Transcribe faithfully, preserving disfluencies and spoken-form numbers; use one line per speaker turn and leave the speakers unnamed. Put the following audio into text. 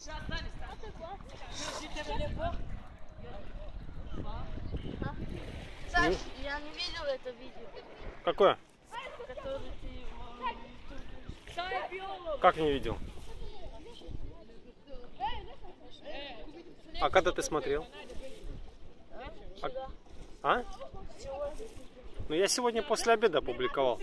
Саш, я не видел это видео.
Какое?
Которое ты...
Как не видел? А когда ты смотрел? А? А? Ну я сегодня после обеда опубликовал.